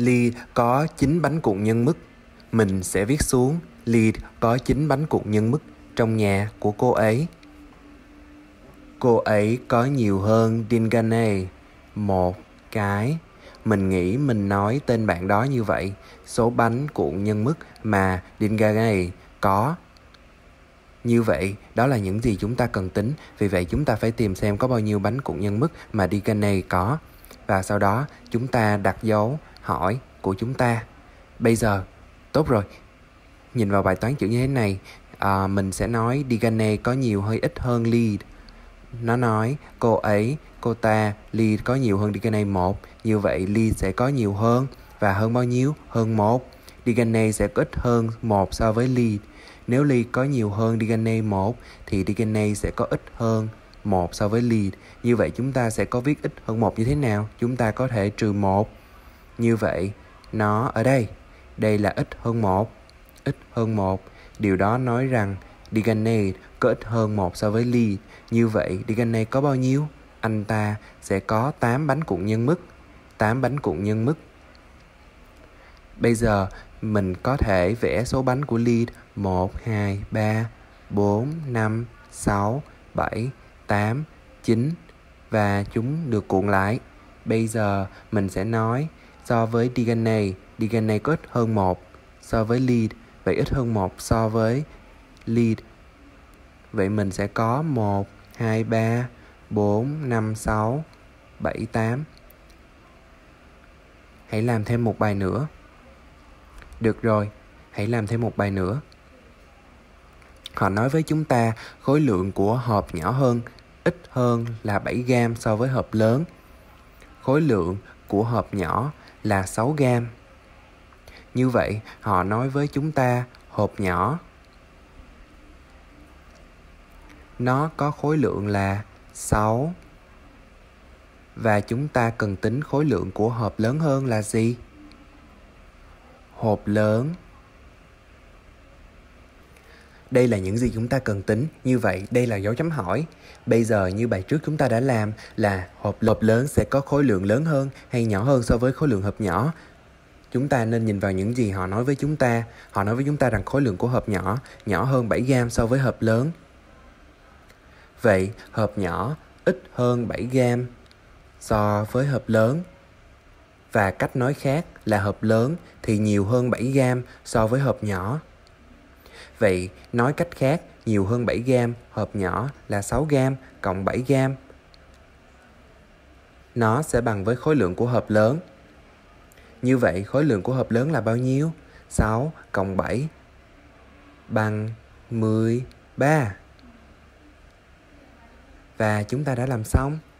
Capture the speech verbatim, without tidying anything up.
Ly có chín bánh cuộn nhân mứt. Mình sẽ viết xuống Ly có chín bánh cuộn nhân mứt trong nhà của cô ấy. Cô ấy có nhiều hơn Dingane một cái. Mình nghĩ mình nói tên bạn đó như vậy. Số bánh cuộn nhân mứt mà Dingane có. Như vậy, đó là những gì chúng ta cần tính. Vì vậy chúng ta phải tìm xem có bao nhiêu bánh cuộn nhân mứt mà Dingane có. Và sau đó chúng ta đặt dấu hỏi của chúng ta. Bây giờ, tốt rồi. Nhìn vào bài toán chữ như thế này, à, mình sẽ nói Dingane có nhiều hay ít hơn Ly. Nó nói cô ấy, cô ta, Ly có nhiều hơn Dingane một. Như vậy Ly sẽ có nhiều hơn. Và hơn bao nhiêu? Hơn một. Dingane sẽ có ít hơn một so với Ly. Nếu Ly có nhiều hơn Dingane một thì Dingane sẽ có ít hơn một so với Ly. Như vậy chúng ta sẽ có viết ít hơn một như thế nào? Chúng ta có thể trừ một. Như vậy nó ở đây. Đây là ít hơn một. Ít hơn một. Điều đó nói rằng Dingane có ít hơn một so với Ly. Như vậy Dingane có bao nhiêu? Anh ta sẽ có tám bánh cuộn nhân mứt. tám bánh cuộn nhân mứt. Bây giờ mình có thể vẽ số bánh của Ly một, hai, ba, bốn, năm, sáu, bảy, tám, chín và chúng được cuộn lại. Bây giờ mình sẽ nói so với Dingane, Dingane có ít hơn một so với Ly. Vậy ít hơn một so với Ly. Vậy mình sẽ có một, hai, ba, bốn, năm, sáu, bảy, tám. Hãy làm thêm một bài nữa. Được rồi, hãy làm thêm một bài nữa. Họ nói với chúng ta khối lượng của hộp nhỏ hơn, ít hơn là bảy gam so với hộp lớn. Khối lượng của hộp nhỏ là sáu gam. Như vậy, họ nói với chúng ta hộp nhỏ nó có khối lượng là sáu. Và chúng ta cần tính khối lượng của hộp lớn hơn là gì? Hộp lớn. Đây là những gì chúng ta cần tính. Như vậy, đây là dấu chấm hỏi. Bây giờ như bài trước chúng ta đã làm là hộp hộp lớn sẽ có khối lượng lớn hơn hay nhỏ hơn so với khối lượng hộp nhỏ. Chúng ta nên nhìn vào những gì họ nói với chúng ta. Họ nói với chúng ta rằng khối lượng của hộp nhỏ nhỏ hơn bảy gam so với hộp lớn. Vậy, hộp nhỏ ít hơn bảy gam so với hộp lớn. Và cách nói khác là hộp lớn thì nhiều hơn bảy gam so với hộp nhỏ. Vậy, nói cách khác, nhiều hơn bảy gam, hộp nhỏ là sáu gam cộng bảy gam. Nó sẽ bằng với khối lượng của hộp lớn. Như vậy, khối lượng của hộp lớn là bao nhiêu? sáu cộng bảy bằng mười ba. Và chúng ta đã làm xong.